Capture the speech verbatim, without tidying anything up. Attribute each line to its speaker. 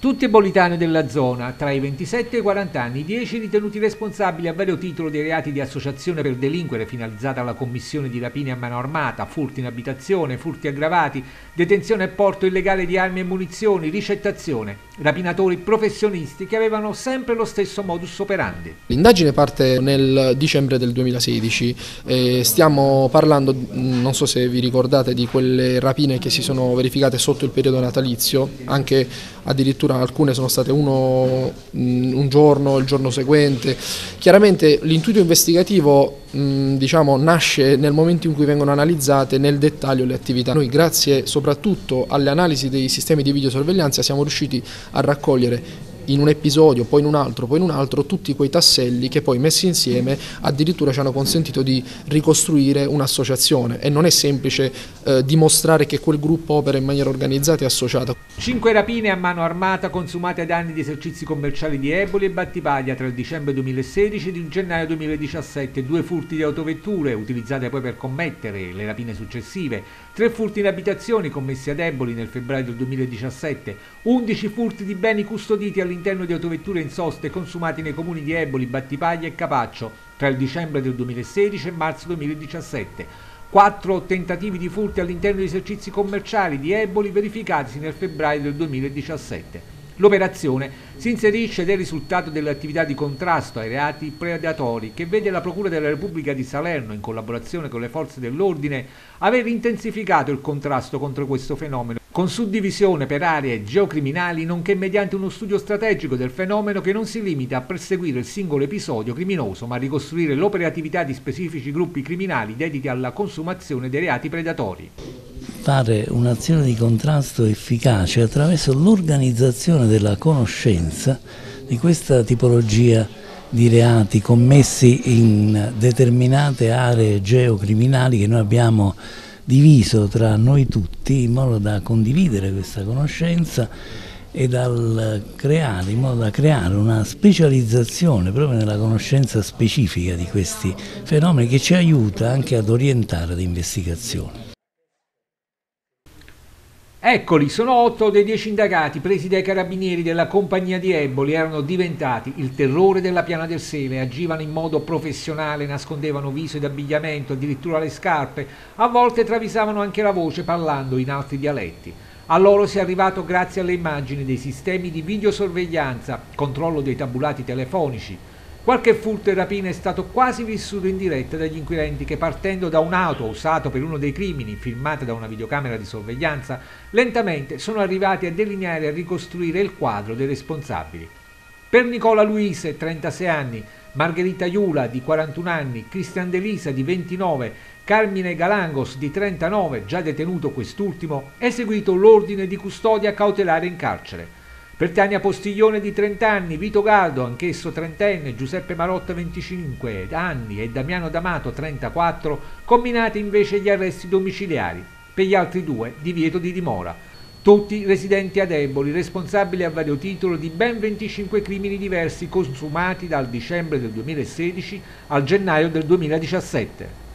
Speaker 1: Tutti ebolitani della zona, tra i ventisette e i quaranta anni, dieci ritenuti responsabili a vario titolo dei reati di associazione per delinquere finalizzata alla commissione di rapine a mano armata, furti in abitazione, furti aggravati, detenzione e porto illegale di armi e munizioni, ricettazione. Rapinatori professionisti che avevano sempre lo stesso modus operandi.
Speaker 2: L'indagine parte nel dicembre del duemilasedici, eh, stiamo parlando, non so se vi ricordate, di quelle rapine che si sono verificate sotto il periodo natalizio, anche addirittura alcune sono state uno un giorno, il giorno seguente. Chiaramente l'intuito investigativo mh, diciamo, nasce nel momento in cui vengono analizzate nel dettaglio le attività. Noi, grazie soprattutto alle analisi dei sistemi di videosorveglianza, siamo riusciti a raccogliere in un episodio, poi in un altro, poi in un altro, tutti quei tasselli che poi messi insieme addirittura ci hanno consentito di ricostruire un'associazione, e non è semplice eh, dimostrare che quel gruppo opera in maniera organizzata e associata.
Speaker 1: Cinque rapine a mano armata consumate ai danni di esercizi commerciali di Eboli e Battipaglia tra il dicembre duemilasedici e il gennaio duemiladiciassette, due furti di autovetture utilizzate poi per commettere le rapine successive, tre furti in abitazioni commessi ad Eboli nel febbraio del duemiladiciassette, undici furti di beni custoditi all'interno di autovetture in soste consumati nei comuni di Eboli, Battipaglia e Capaccio tra il dicembre del duemilasedici e marzo duemiladiciassette, quattro tentativi di furti all'interno di esercizi commerciali di Eboli verificatisi nel febbraio del duemiladiciassette. L'operazione si inserisce ed è il risultato delle attività di contrasto ai reati predatori che vede la Procura della Repubblica di Salerno, in collaborazione con le forze dell'ordine, aver intensificato il contrasto contro questo fenomeno, con suddivisione per aree geocriminali, nonché mediante uno studio strategico del fenomeno che non si limita a perseguire il singolo episodio criminoso, ma a ricostruire l'operatività di specifici gruppi criminali dediti alla consumazione dei reati predatori.
Speaker 3: Fare un'azione di contrasto efficace attraverso l'organizzazione della conoscenza di questa tipologia di reati commessi in determinate aree geocriminali che noi abbiamo diviso tra noi tutti in modo da condividere questa conoscenza e dal creare, in modo da creare una specializzazione proprio nella conoscenza specifica di questi fenomeni che ci aiuta anche ad orientare le investigazioni.
Speaker 1: Eccoli, sono otto dei dieci indagati presi dai carabinieri della compagnia di Eboli, erano diventati il terrore della Piana del Sele, agivano in modo professionale, nascondevano viso ed abbigliamento, addirittura le scarpe, a volte travisavano anche la voce parlando in altri dialetti. A loro si è arrivato grazie alle immagini dei sistemi di videosorveglianza, controllo dei tabulati telefonici. Qualche furto e rapina è stato quasi vissuto in diretta dagli inquirenti che, partendo da un'auto usata per uno dei crimini, filmata da una videocamera di sorveglianza, lentamente sono arrivati a delineare e a ricostruire il quadro dei responsabili. Per Nicola Luise, trentasei anni, Margherita Iula, di quarantuno anni, Cristian De Lisa, di ventinove, Carmine Galangos, di trentanove, già detenuto quest'ultimo, è eseguito l'ordine di custodia cautelare in carcere. Per Tania Postiglione, di trenta anni, Vito Galdo, anch'esso trentenne, Giuseppe Marotta, venticinque anni e Damiano D'Amato, trentaquattro, combinati invece gli arresti domiciliari. Per gli altri due, divieto di dimora. Tutti residenti ad Eboli, responsabili a vario titolo di ben venticinque crimini diversi consumati dal dicembre del duemilasedici al gennaio del duemiladiciassette.